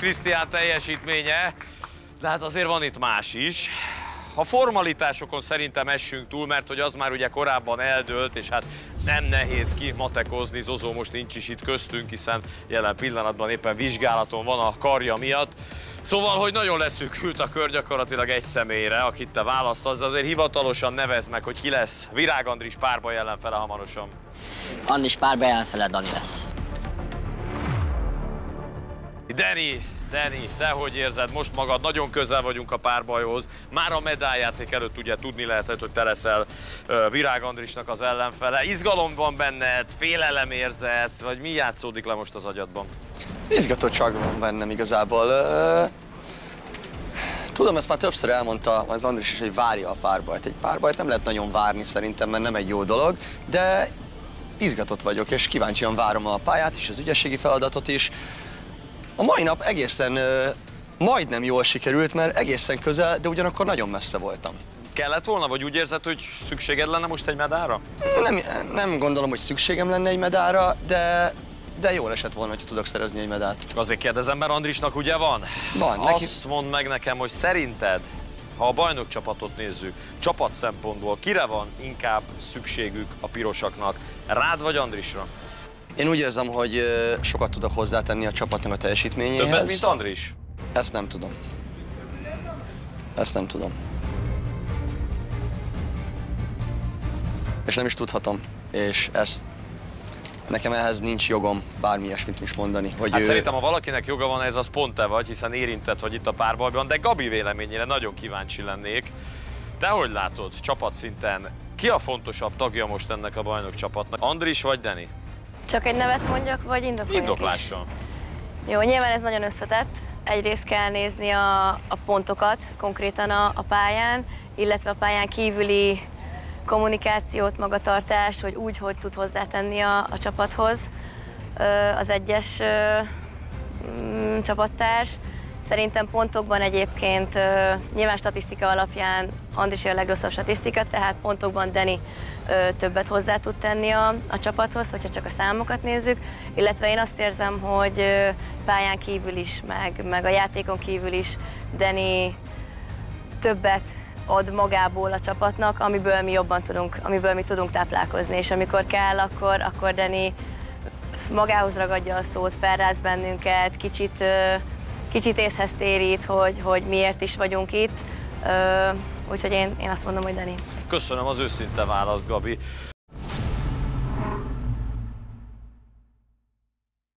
Krisztián teljesítménye, de hát azért van itt más is. A formalitásokon szerintem essünk túl, mert hogy az már ugye korábban eldőlt, és hát nem nehéz kimatekozni. Zozó most nincs is itt köztünk, hiszen jelen pillanatban éppen vizsgálaton van a karja miatt. Szóval, hogy nagyon leszűkült a kör gyakorlatilag egy személyre, akit te választasz, de azért hivatalosan nevezd meg, hogy ki lesz Virág Andris párbaj ellenfele hamarosan. Andris párbaj ellenfele Dani lesz. Dani, te hogy érzed most magad? Nagyon közel vagyunk a párbajhoz. Már a medálljáték előtt ugye tudni lehetett, hogy te leszel Virág Andrisnak az ellenfele. Izgalom van benned, félelemérzet, vagy mi játszódik le most az agyadban? Izgatottság van bennem igazából. Tudom, ezt már többször elmondta az Andris is, hogy várja a párbajt. Egy párbajt nem lehet nagyon várni szerintem, mert nem egy jó dolog, de izgatott vagyok, és kíváncsian várom a pályát is, az ügyességi feladatot is. A mai nap egészen majdnem jól sikerült, mert egészen közel, de ugyanakkor nagyon messze voltam. Kellett volna, vagy úgy érzed, hogy szükséged lenne most egy medálra? Nem gondolom, hogy szükségem lenne egy medálra, de jól esett volna, hogy tudok szerezni egy medált. Azért kérdezem, mert Andrisnak ugye van? Van. Azt mondd meg nekem, hogy szerinted, ha a bajnokcsapatot nézzük, csapat szempontból kire van inkább szükségük a pirosaknak? Rád vagy Andrisra? Én úgy érzem, hogy sokat tudok hozzátenni a csapatnak a teljesítményéhez. Többet, mint Andris? Ezt nem tudom. És nem is tudhatom. És nekem ehhez nincs jogom bármi ilyesmit is mondani. Hogy hát szerintem, ha valakinek joga van, ez az pont te vagy, hiszen érintett vagy itt a párbajban, de Gabi véleményére nagyon kíváncsi lennék. Te hogy látod csapatszinten? Ki a fontosabb tagja most ennek a bajnokcsapatnak? Andris vagy Dani? Csak egy nevet mondjak, vagy indokoljak Indoklással. Jó, nyilván ez nagyon összetett. Egyrészt kell nézni a pontokat konkrétan a pályán, illetve a pályán kívüli kommunikációt, magatartást, hogy úgy, hogy tud hozzátenni a csapathoz az egyes csapattárs. Szerintem pontokban egyébként nyilván statisztika alapján Andris a legrosszabb statisztika, tehát pontokban Dani többet hozzá tud tenni a csapathoz, hogyha csak a számokat nézzük, illetve én azt érzem, hogy pályán kívül is, meg a játékon kívül is Dani többet ad magából a csapatnak, amiből mi jobban tudunk, amiből mi tudunk táplálkozni, és amikor kell, akkor Dani magához ragadja a szót, felráz bennünket, kicsit észhez térít, hogy miért is vagyunk itt, úgyhogy én azt mondom, hogy Dani. Köszönöm az őszinte választ, Gabi.